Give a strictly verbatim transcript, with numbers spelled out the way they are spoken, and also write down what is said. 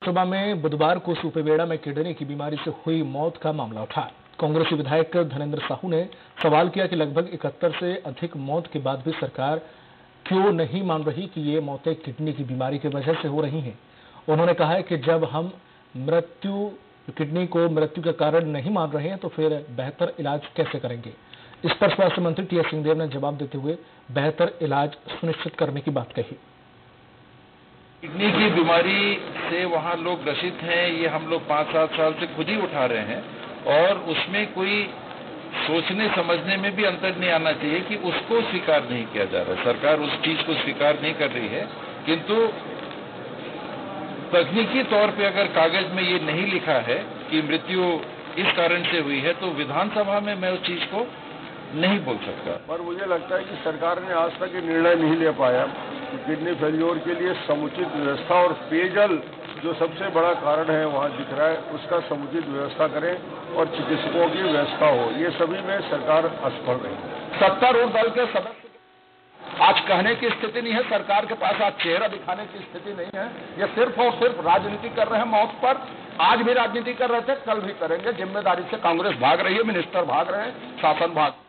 सभा में बुधवार को सुपेबेड़ा में किडनी की बीमारी से हुई मौत का मामला उठा। कांग्रेसी विधायक धनेंद्र साहू ने सवाल किया कि लगभग इकहत्तर से अधिक मौत के बाद भी सरकार क्यों नहीं मान रही कि ये मौतें किडनी की बीमारी की वजह से हो रही हैं। उन्होंने कहा है कि जब हम मृत्यु किडनी को मृत्यु का कारण नहीं मान रहे हैं तो फिर बेहतर इलाज कैसे करेंगे। इस पर स्वास्थ्य मंत्री टी एस सिंहदेव ने जवाब देते हुए बेहतर इलाज सुनिश्चित करने की बात कही। किडनी की बीमारी से वहाँ लोग ग्रसित हैं, ये हम लोग पाँच सात साल से खुद ही उठा रहे हैं और उसमें कोई सोचने समझने में भी अंतर नहीं आना चाहिए कि उसको स्वीकार नहीं किया जा रहा है। सरकार उस चीज को स्वीकार नहीं कर रही है, किंतु तकनीकी तौर पे अगर कागज में ये नहीं लिखा है कि मृत्यु इस कारण से हुई है तो विधानसभा में मैं उस चीज को नहीं बोल सकता। पर मुझे लगता है कि सरकार ने आज तक ये निर्णय नहीं ले पाया कि किडनी फेल्योर के लिए समुचित व्यवस्था और पेयजल जो सबसे बड़ा कारण है वहाँ दिख रहा है, उसका समुचित व्यवस्था करें और चिकित्सकों की व्यवस्था हो। ये सभी में सरकार असफल रही। सत्तारूढ़ दल के सदस्य आज कहने की स्थिति नहीं है, सरकार के पास आज चेहरा दिखाने की स्थिति नहीं है। ये सिर्फ और सिर्फ राजनीति कर रहे हैं मौत पर। आज भी राजनीति कर रहे थे, कल भी करेंगे। जिम्मेदारी से कांग्रेस भाग रही है, मिनिस्टर भाग रहे हैं, शासन भाग